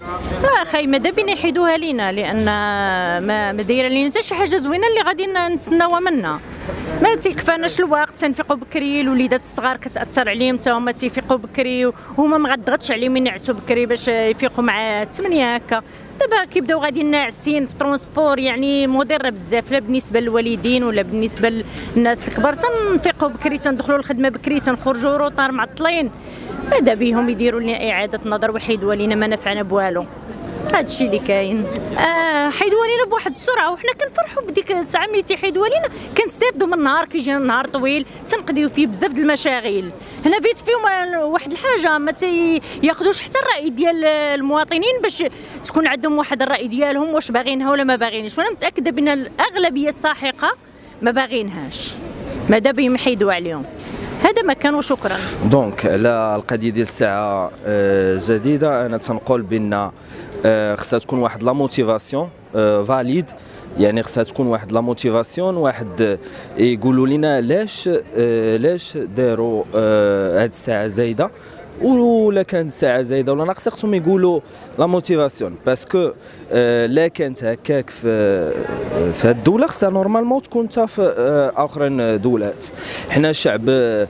اخي ماذا بينا يحيدوها لينا، لان ما دايره لينا حتى شي حاجه زوينه اللي غادي نتسناوها منا. ما تيكفاناش الوقت، تنفيقوا بكري، الوليدات الصغار كتاثر عليهم حتى هما تيفيقوا بكري، وهما ما غتضغطش عليهم ينعسوا بكري باش يفيقوا مع 8 هكا. دابا كيبداو غادي ناعسين في ترونسبور، يعني مضره بزاف، لا بالنسبه للوالدين ولا بالنسبه للناس الكبار. تنفيقوا بكري، تندخلوا الخدمه بكري، تنخرجوا روطار معطلين. ماذا بهم يديروا لنا اعاده نظر ويحيدوا لنا ما نفعنا بوالو. هذا الشيء اللي كاين. حيدوا لينا بواحد السرعه، وحنا كنفرحوا بديك الساعه ملي تيحيدوا لينا، كنستافدوا من النهار، كيجينا نهار طويل تنقضيو فيه بزاف د المشاغل. هنا فيت فيهم واحد الحاجه، ما تياخذوش حتى الراي ديال المواطنين باش تكون عندهم واحد الراي ديالهم واش باغينها ولا ما باغينش. وانا متاكده بان الاغلبيه الساحقه ما باغينهاش، ماذا بهم يحيدوا عليهم. هذا ما كان، وشكرا. دونك على القضيه ديال الساعه جديده، انا تنقول بان خصها تكون واحد لا موتيفاسيون فاليد، يعني خصها تكون واحد لا موتيفاسيون، واحد يقولوا لنا علاش داروا هاد الساعه زايده، ولا كانت ساعه زايده ولا ناقصه. خصهم يقولوا لا موتيفاسيون، باسكو لا كانت هكاك في هاد الدوله، خصها نورمالمون تكون حتى في اخرين دولات. حنا شعب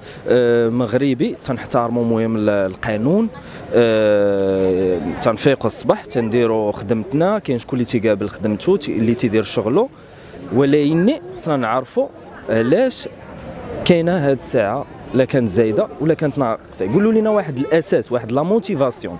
مغربي تنحترموا مهم القانون، تنفيقوا الصباح تنديروا خدمتنا، كاين شكون اللي تيقابل خدمته اللي تيدير شغله، ولكن خصنا نعرفوا علاش كاينه هاد الساعه، لا كانت زايده ولا كانت ناقصه. يقولوا لنا واحد الاساس، واحد لا موتيفاسيون،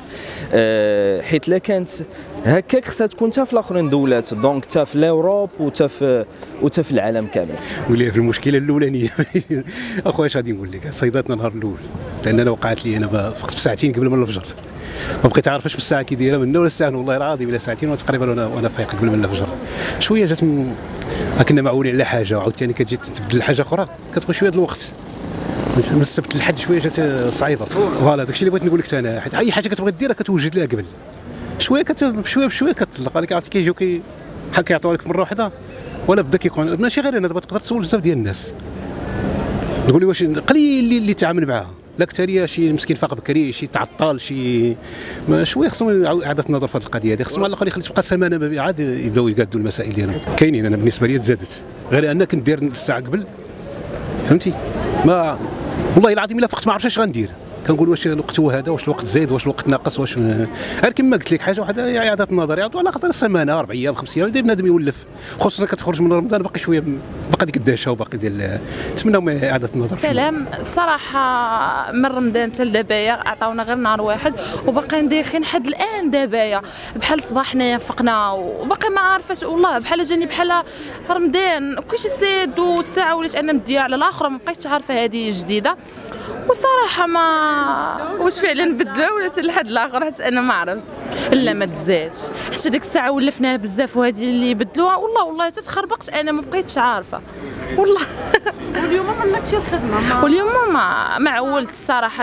حيت لا كانت هكاك خصها تكون حتى في الاخرين دولات، دونك حتى في اوروب وحتى في العالم كامل. ولي في المشكله الاولانيه اخويا اش غادي نقول لك، صيداتنا النهار الاول، لان انا وقعت لي انا فقت بساعتين قبل من الفجر، ما بقيت عارف اش بالساعه كي دايره منه ولا الساعه، والله العظيم الا ساعتين تقريبا وانا فايق قبل من الفجر. شويه جات كنا معولين على حاجه، وعاوتاني كتجي تبدل حاجه اخرى كتبغي شويه الوقت. من السبت للحد شويه جات صعيبه. فوالا داكشي اللي بغيت نقول لك انا، حيت اي حاجه كتبغي ديرها كتوجد لها قبل شويه، بشويه كتطلق عليك. عرفتي كيجيو بحال كيعطيو لك مره واحده، ولا بدا كيكون ماشي غير انا، دابا تقدر تسول بزاف ديال الناس تقول لي واش قليل اللي تعامل معاها، لا كثريه شي مسكين فاق بكري، شي تعطل، شي شويه. خصهم اعاده النظر في هذه القضيه هذه، خصهم على الاقل يخلي تبقى سمانه عاد يبداو يقادوا المسائل ديالهم. كاينين، انا بالنسبه لي تزادت، غير انا كنت داير الساعه قبل، فهمتي؟ ما والله العظيم الا فقت ما عرفتش اش غندير، كنقول واش الوقت هو هذا، واش الوقت زايد، واش الوقت ناقص، واش غير كما قلت لك حاجه واحده هي اعاده النظر، يعطوا على خاطر السمانه 4 ايام 5 ايام بنادم يولف، خصوصا كتخرج من رمضان باقي شويه، باقي ديك الدهشه وباقي ديال، نتمناو اعاده النظر. سلام. الصراحه من رمضان حتى لدابايا عطاونا غير نهار واحد، وباقيين دايخين حد الان دابايا، بحال الصباح حنايا فقنا وباقي ما عارفاش، والله بحال جاني بحال رمضان كلشي ساد، والساعه ولات انا مديه على الاخر، ما بقيتش عارفه هذه جديده. وصراحه ما واش فعلا بدلها ولا حتى لحد الاخر، حتى انا ما عرفت. لا ما تزادش، حتى ديك الساعه ولفناها بزاف، وهذه اللي بدلوها والله تتخربقت، انا ما بقيتش عارفه والله. واليوم ما ملكتش الخدمه؟ واليوم ما عولت الصراحه،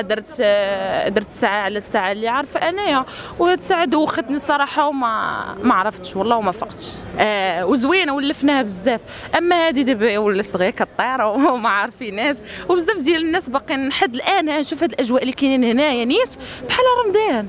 درت ساعه على الساعه اللي عارفه انايا، وهاد الساعه دوختني الصراحه، وما عرفتش والله وما فقتش. وزوينه ولفناها بزاف، اما هذه دابا ولات دغيا كطير وما عارفيناش، وبزاف ديال الناس باقيين لحد الان. نشوف هاد الاجواء اللي كاينين هنايا نيت بحال رمضان،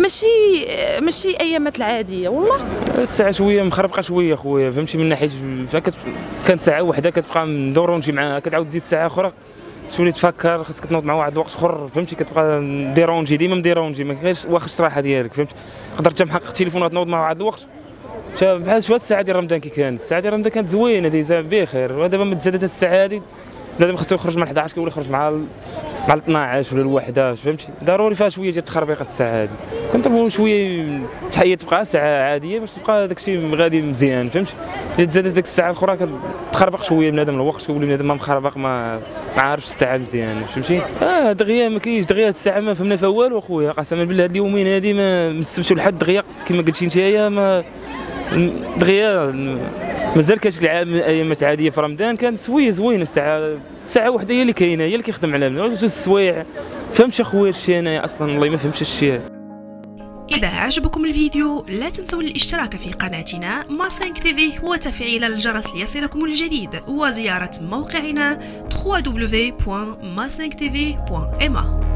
ماشي ايامات العاديه والله. الساعه شويه مخربقه شويه خويا، فهمتي، من ناحيه كانت ساعه واحده كتبقى ندورو نمشي معاها، كتعاود تزيد ساعه اخرى شويه تفكر، خاصك تنوض مع واحد الوقت اخر، فهمتي، كتبقى ديرونجي ديما مديرونجي، ما كاينش واخا الصراحه ديالك، فهمتي. قدرت حتى محقق تليفون تنوض مع واحد الوقت بحال شويه. الساعه ديال رمضان كي كانت، الساعه ديال رمضان كانت زوينه ديزا بخير، ودابا ما تزادت الساعه هذه، بنادم خاصو يخرج مع 11 كيولي يخرج مع 12 ولا 11، فهمتي. ضروري فيها شويه ديال تخربيقه الساعه هذه، كنطلبوا شويه تحيه تبقى ساعه عاديه باش تبقى داكشي غادي مزيان، فهمتي. الا تزادت ديك الساعه الاخرى كتخربق شويه بنادم الوقت، كيولي بنادم ما مخربق، ما عارفش الساعه مزيان، فهمتي. دغيا ما كاينش دغيا الساعه ما فهمنا فيها والو اخويا، قسما بالله هاد اليومين هادي ما من السبت لحد دغيا كما قلتي نتايا، ما دغيا مازال كانت الايامات عاديه في رمضان، كانت زوينه ساعه وحده هي اللي كاينه، هي اللي كيخدم على جوج السوايع، فهمتش اخويا الشيء انا اصلا والله ما فهمتش الشيء. إذا عجبكم الفيديو لا تنسوا الاشتراك في قناتنا ما5 تيفي وتفعيل الجرس ليصلكم الجديد، وزيارة موقعنا www.ma5tv.ma.